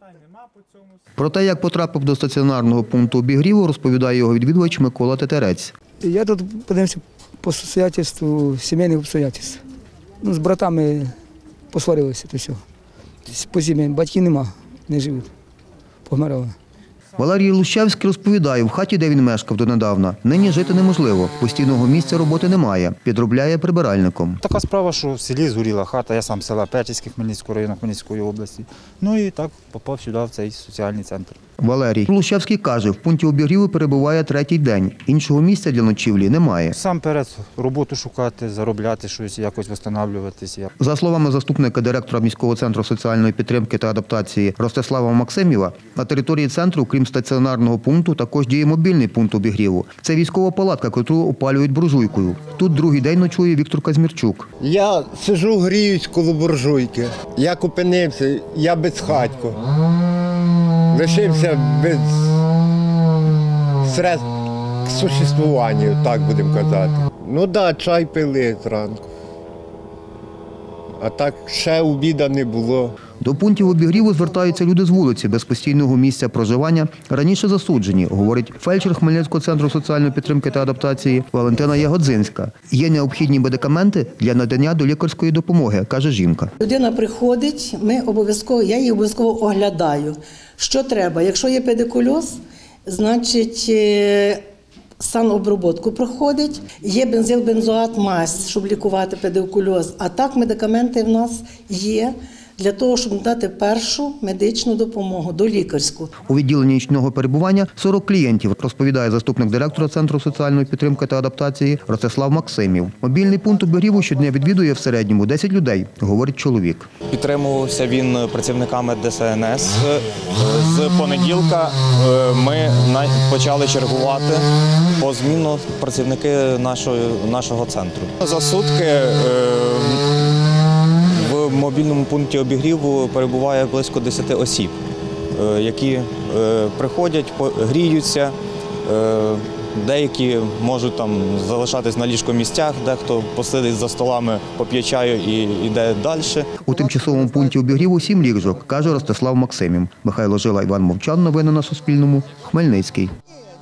Про те, як потрапив до стаціонарного пункту обігріву, розповідає його відвідувач Микола Тетерець. Я тут подивився по обстоятельству, сімейних обстоятельств. З братами посварилися, то все. По зимі батьків нема, не живуть, помирали. Валерій Лущевський розповідає, в хаті, де він мешкав донедавна, нині жити неможливо, постійного місця роботи немає, підробляє прибиральником. Така справа, що в селі згоріла хата, я сам з села Печерське Хмельницького району Хмельницької області. Ну і так попав сюди, в цей соціальний центр. Валерій Лущевський каже, в пункті обігріву перебуває третій день, іншого місця для ночівлі немає. Сам перед роботу шукати, заробляти щось, якось встановлюватися. За словами заступника директора міського центру соціальної підтримки та адаптації Ростислава Максимєва, на території центру, крім стаціонарного пункту, також діє мобільний пункт обігріву. Це військова палатка, яку опалюють буржуйкою. Тут другий день ночує Віктор Казмірчук. Я сиджу, гріюсь коло буржуйки. Як опинився, я безхатько. Лишився без средств к существуванню, так будемо казати. Ну так, чай пили зранку. А так ще обіду не було. До пунктів обігріву звертаються люди з вулиці, без постійного місця проживання, раніше засуджені, говорить фельдшер Хмельницького центру соціальної підтримки та адаптації Валентина Ягодзинська. Є необхідні медикаменти для надання до лікарської допомоги, каже жінка. Людина приходить, я її обов'язково оглядаю. Що треба? Якщо є педикульоз, значить санобробітку проходить, є бензилбензоат мазь, щоб лікувати педикульоз. А так медикаменти в нас є для того, щоб надати першу медичну допомогу, долікарську. У відділенні нічного перебування 40 клієнтів, розповідає заступник директора Центру соціальної підтримки та адаптації Ростислав Максимів. Мобільний пункт обігріву щодня відвідує в середньому 10 людей, говорить чоловік. Підтримувався він працівниками ДСНС. З понеділка ми почали чергувати позмінно працівники нашого центру. За сутки в мобільному пункті обігріву перебуває близько 10 осіб, які приходять, гріються, деякі можуть там залишатись на ліжкомісцях, дехто посидить за столами, поп'є чаю і йде далі. У тимчасовому пункті обігріву 7 ліжок, каже Ростислав Максимів. Михайло Жила, Іван Мовчан. Новини на Суспільному. Хмельницький.